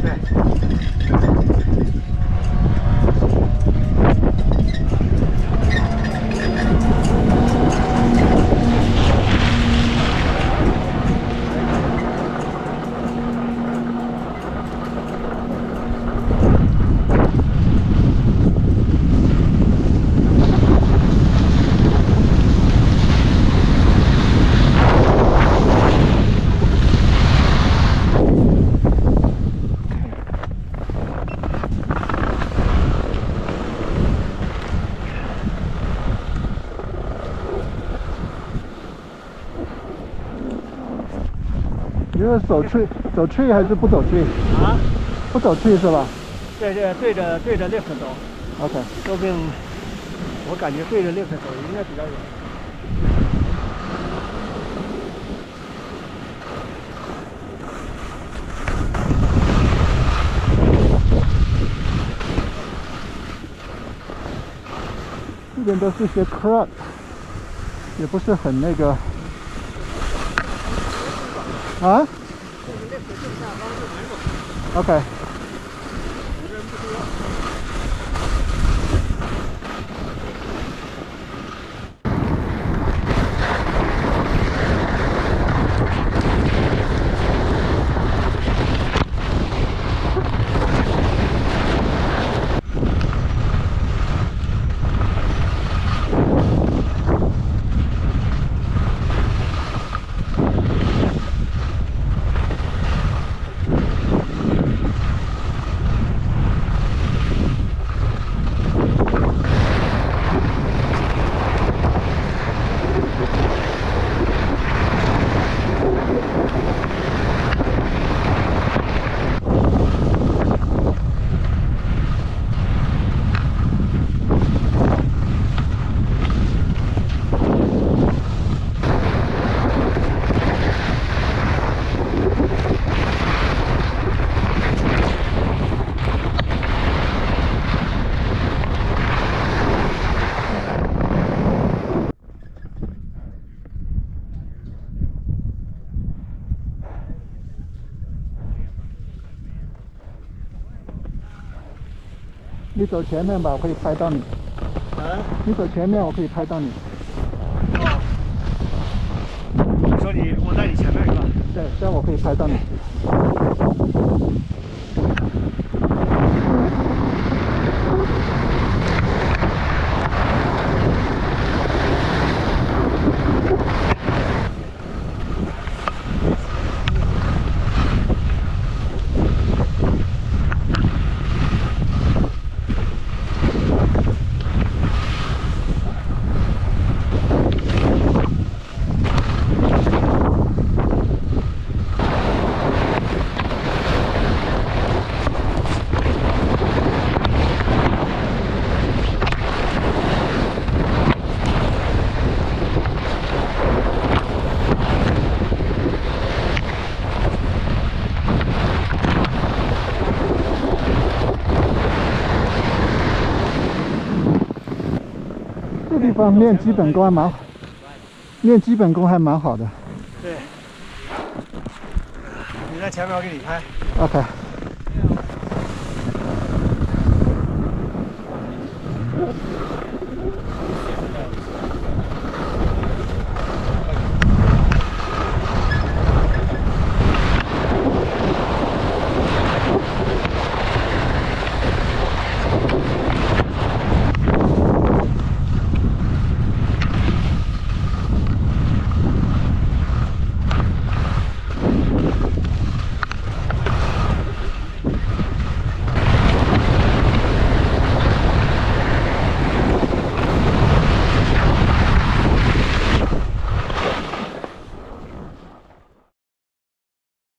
你是走去还是不走去？啊，不走去是吧？ 对着 lift 走。 OK， 说不定我感觉对着 lift 走应该比较远。 这边都是些 crab， 也不是很那个。啊 ？OK。你走前面吧，我可以拍到你。啊？你走前面，我可以拍到你。 哦。你说我在你前面是吧？ 对，这样我可以拍到你。这地方练基本功还蛮好，练基本功还蛮好的。 对，你在前面，我给你拍。 OK。